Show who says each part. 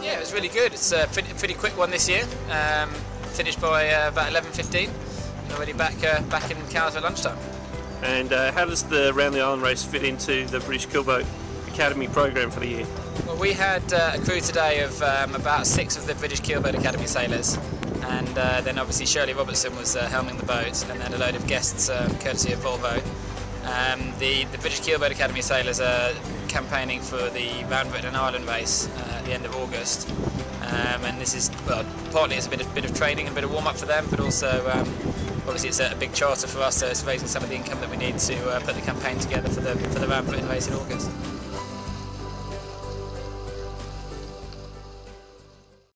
Speaker 1: Yeah, it was really good. It's a pretty quick one this year. Finished by about 11:15, and already back in Cowes at lunchtime.
Speaker 2: And how does the Round the Island race fit into the British Keelboat Academy program for the year?
Speaker 1: Well, we had a crew today of about 6 of the British Keelboat Academy sailors, and then obviously Shirley Robertson was helming the boat, and then a load of guests courtesy of Volvo. The British Keelboat Academy sailors are campaigning for the Round Britain Ireland race at the end of August, and this is, well, partly it's a bit of training and a bit of warm-up for them, but also obviously it's a big charter for us, so it's raising some of the income that we need to put the campaign together for the Round Britain race in August.